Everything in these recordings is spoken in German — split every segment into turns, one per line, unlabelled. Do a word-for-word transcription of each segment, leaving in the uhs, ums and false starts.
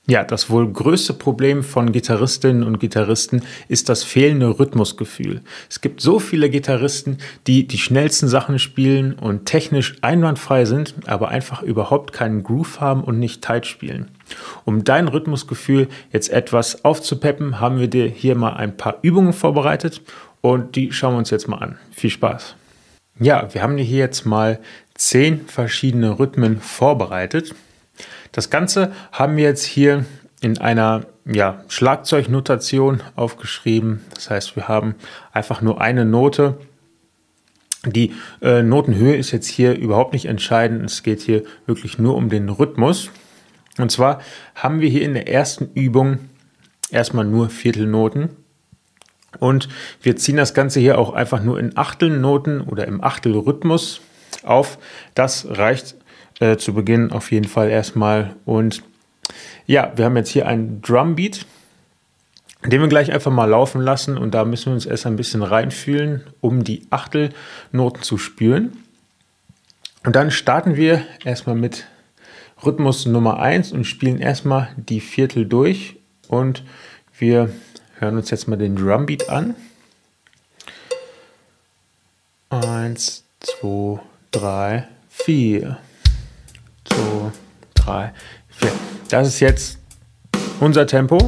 Ja, das wohl größte Problem von Gitarristinnen und Gitarristen ist das fehlende Rhythmusgefühl. Es gibt so viele Gitarristen, die die schnellsten Sachen spielen und technisch einwandfrei sind, aber einfach überhaupt keinen Groove haben und nicht tight spielen. Um dein Rhythmusgefühl jetzt etwas aufzupeppen, haben wir dir hier mal ein paar Übungen vorbereitet und die schauen wir uns jetzt mal an. Viel Spaß! Ja, wir haben dir hier jetzt mal zehn verschiedene Rhythmen vorbereitet. Das Ganze haben wir jetzt hier in einer ja, Schlagzeugnotation aufgeschrieben. Das heißt, wir haben einfach nur eine Note. Die äh, Notenhöhe ist jetzt hier überhaupt nicht entscheidend. Es geht hier wirklich nur um den Rhythmus. Und zwar haben wir hier in der ersten Übung erstmal nur Viertelnoten. Und wir ziehen das Ganze hier auch einfach nur in Achtelnoten oder im Achtelrhythmus auf. Das reicht Äh, zu Beginn auf jeden Fall erstmal. Und ja, wir haben jetzt hier einen Drumbeat, den wir gleich einfach mal laufen lassen. Und da müssen wir uns erst ein bisschen reinfühlen, um die Achtelnoten zu spüren. Und dann starten wir erstmal mit Rhythmus Nummer eins und spielen erstmal die Viertel durch. Und wir hören uns jetzt mal den Drumbeat an. Eins, zwei, drei, vier. zwei, drei, vier. Das ist jetzt unser Tempo.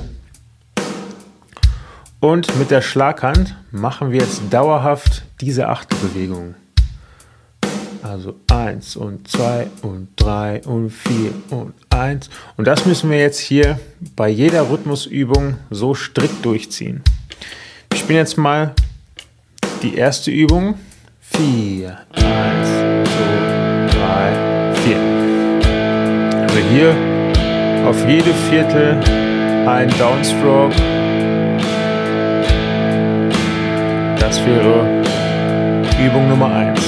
Und mit der Schlaghand machen wir jetzt dauerhaft diese Achtelbewegung. Also eins und zwei und drei und vier und eins. Und das müssen wir jetzt hier bei jeder Rhythmusübung so strikt durchziehen. Ich spiele jetzt mal die erste Übung. vier, eins, zwei, drei, vier. Also hier auf jede Viertel ein Downstroke. Das wäre Übung Nummer eins.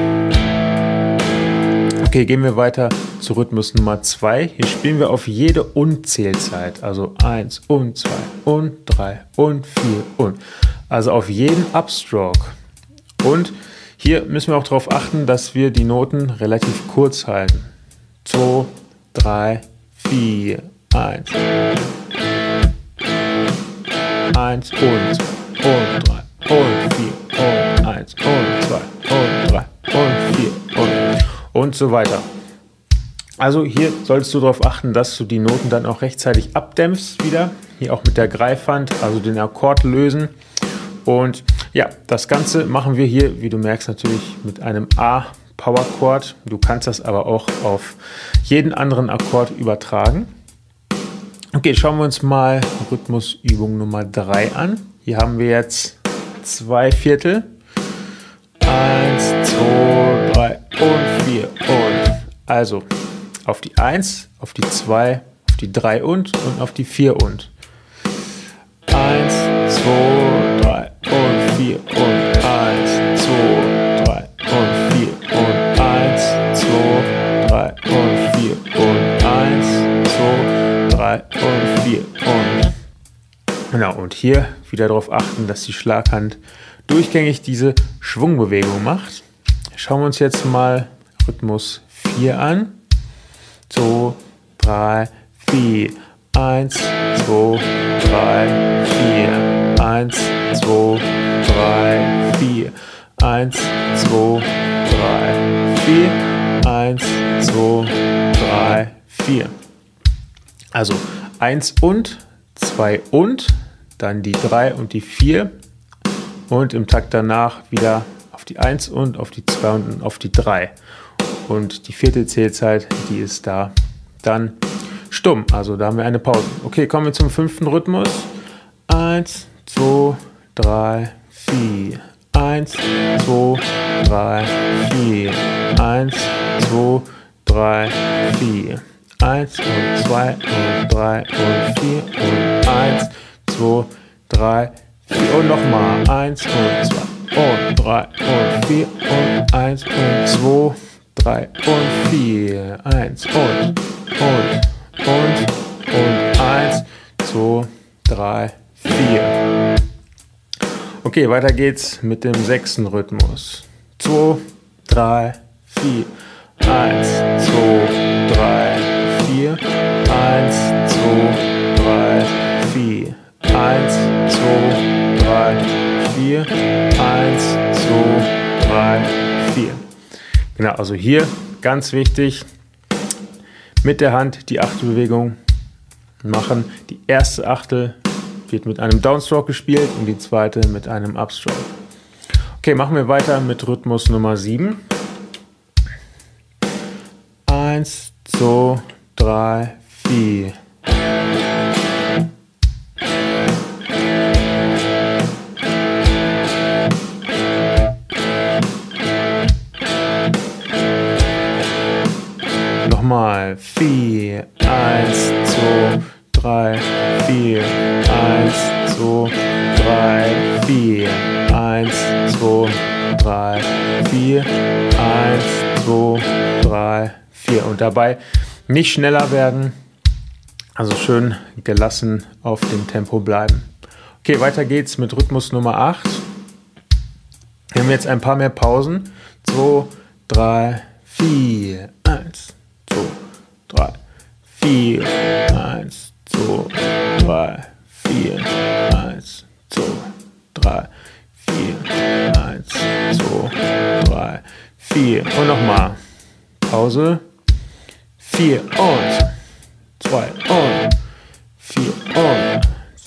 Okay, gehen wir weiter zu Rhythmus Nummer zwei. Hier spielen wir auf jede Unzählzeit. Also eins und zwei und drei und vier und. Also auf jeden Upstroke. Und hier müssen wir auch darauf achten, dass wir die Noten relativ kurz halten. zwei, drei, vier, eins. eins und und drei und vier und eins und zwei und drei und vier und und so weiter. Also hier solltest du darauf achten, dass du die Noten dann auch rechtzeitig abdämpfst wieder. Hier auch mit der Greifhand, also den Akkord lösen. Und ja, das Ganze machen wir hier, wie du merkst, natürlich mit einem A-Power-Chord. Du kannst das aber auch auf jeden anderen Akkord übertragen. Okay, schauen wir uns mal Rhythmusübung Nummer drei an. Hier haben wir jetzt zwei Viertel. Eins, zwei, drei und vier und. Also auf die eins, auf die zwei, auf die drei und und auf die vier und. eins, zwei, drei und vier und eins, zwei, drei und vier und eins, zwei, drei und vier und eins, zwei, drei und vier und. Genau, und hier wieder darauf achten, dass die Schlaghand durchgängig diese Schwungbewegung macht. Schauen wir uns jetzt mal Rhythmus vier an. zwei, drei, vier. eins, zwei, drei, vier. eins, zwei, drei, vier. eins, zwei, drei, vier. eins, zwei, drei, vier. Also eins und, zwei und, dann die drei und die vier. Und im Takt danach wieder auf die eins und auf die zwei und auf die drei. Und die vierte Zählzeit, die ist da dann stumm. Also da haben wir eine Pause. Okay, kommen wir zum fünften Rhythmus. eins, zwei, drei, vier. eins, zwei, drei, vier. eins, zwei, drei, vier. eins und zwei und drei und vier und eins, zwei, drei, vier und nochmal eins und zwei und drei und vier und eins und zwei, drei und vier, eins und und und und eins, zwei, drei, vier. Okay, weiter geht's mit dem sechsten Rhythmus. zwei, drei, vier. eins, zwei, drei, vier. eins, zwei, also hier ganz wichtig, mit der Hand die Achtelbewegung machen. Die erste Achtel wird mit einem Downstroke gespielt und die zweite mit einem Upstroke. Okay, machen wir weiter mit Rhythmus Nummer sieben. Eins, zwei, drei, vier. Nochmal. vier, eins, zwei, drei, vier, eins, zwei, drei, vier, eins, zwei, drei, vier, eins, zwei, drei, vier. Und dabei nicht schneller werden, also schön gelassen auf dem Tempo bleiben. Okay, weiter geht's mit Rhythmus Nummer acht. Hier haben wir jetzt ein paar mehr Pausen. zwei, drei, vier, eins, zwei, drei, vier, eins, zwei, drei, vier, eins, zwei, drei, vier, eins, zwei, drei, vier. Und nochmal. Pause. vier und zwei und vier und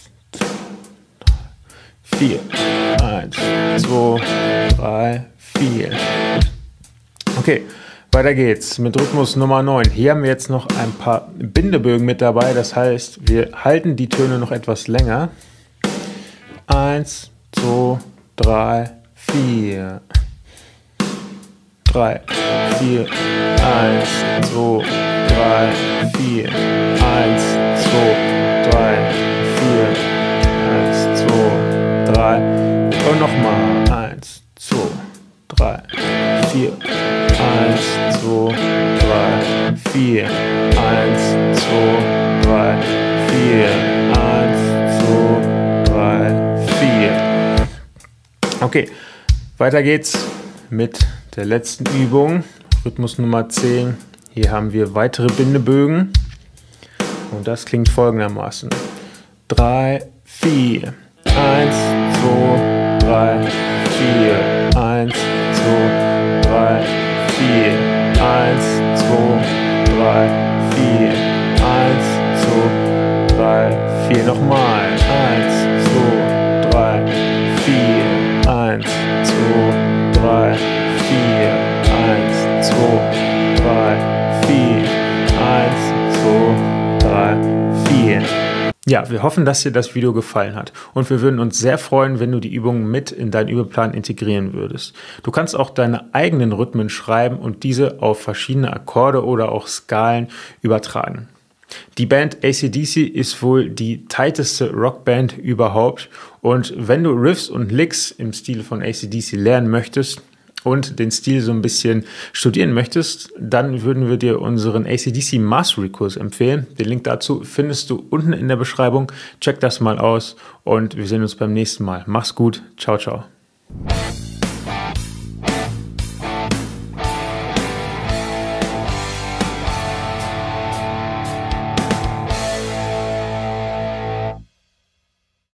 vier, eins, zwei, drei, vier. Okay, weiter geht's mit Rhythmus Nummer neun. Hier haben wir jetzt noch ein paar Bindebögen mit dabei, das heißt, wir halten die Töne noch etwas länger. eins, zwei, drei, vier. drei, vier, eins, zwei, drei, vier, eins, zwei, drei, vier, eins, zwei, drei und nochmal eins, zwei, drei, vier, eins, zwei, drei, vier, eins, zwei, drei, vier, eins, zwei, drei, vier. Okay, weiter geht's mit der letzten Übung, Rhythmus Nummer zehn. Hier haben wir weitere Bindebögen und das klingt folgendermaßen. drei, vier, eins, zwei, drei, vier, eins, zwei, drei, vier, eins, zwei, drei, vier, eins, zwei, drei, vier. Nochmal. eins, zwei, drei, vier, eins, zwei, drei, vier, eins, zwei, drei, vier, eins, zwei, drei, vier. Ja, wir hoffen, dass dir das Video gefallen hat und wir würden uns sehr freuen, wenn du die Übungen mit in deinen Übeplan integrieren würdest. Du kannst auch deine eigenen Rhythmen schreiben und diese auf verschiedene Akkorde oder auch Skalen übertragen. Die Band A C D C ist wohl die tighteste Rockband überhaupt und wenn du Riffs und Licks im Stil von A C D C lernen möchtest und den Stil so ein bisschen studieren möchtest, dann würden wir dir unseren A C D C Mastery-Kurs empfehlen. Den Link dazu findest du unten in der Beschreibung. Check das mal aus und wir sehen uns beim nächsten Mal. Mach's gut. Ciao, ciao.